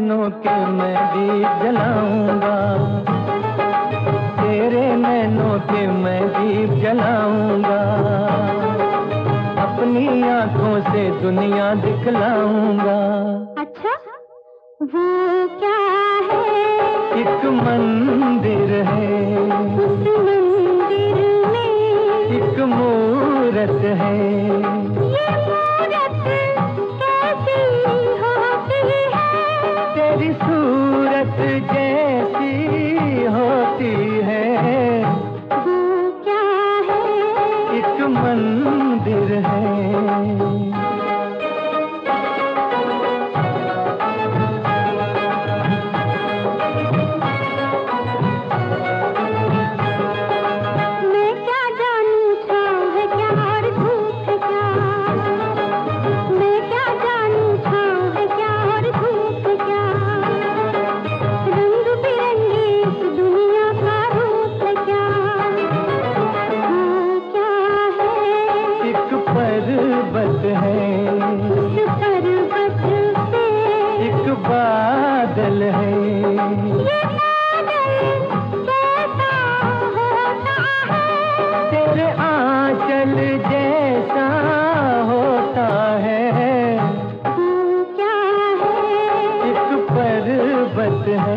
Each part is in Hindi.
नैनों के मैं दीप जलाऊंगा, तेरे नैनों के मैं दीप जलाऊंगा, अपनी आंखों से दुनिया दिखलाऊंगा। अच्छा, वो क्या है? एक मंदिर है, उस मंदिर में एक मूरत है। ये मूरत कैसी होती है? तेरी सूरत जैसी होती है। वो क्या है? एक मंदिर है। पर्वत है, उस पर्वत पे एक बादल है। ये बादल कैसा होता है? तेरे आंचल जैसा होता है। वो क्या है? एक पर्वत है।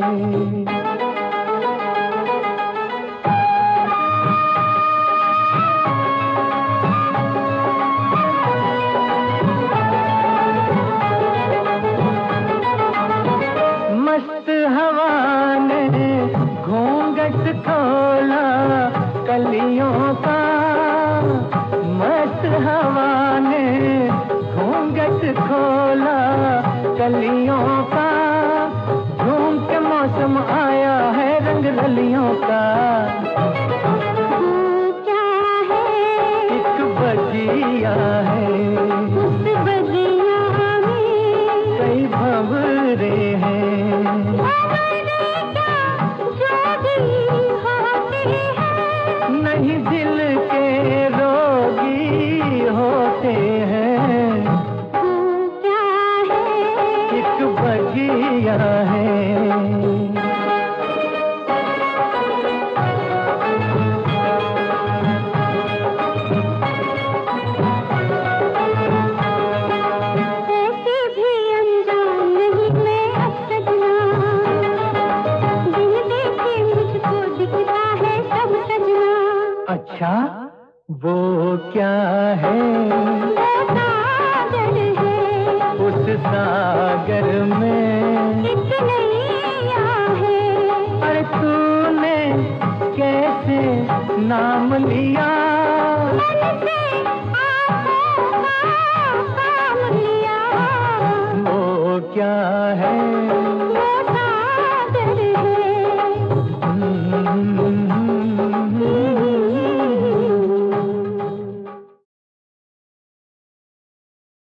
मस्त हवा ने घूंघट खोला कलियों का, मस्त हवा ने घूंघट खोला कलियों का, झूम के मौसम आया है रंग रलियों का। वो क्या है? एक बगिया है, उस बगिया में कई भंवरे हैं। नहीं दिल के रोगी होते हैं। वो क्या है? एक बगिया है। ऐसे भी अनजान नहीं मैं अब सजना, बिन देखे मुझको दिखता है सब सजना। अच्छा, वो क्या है? वो सागर है, उस सागर में एक नैया है। अरे तूने कैसे नाम लिया?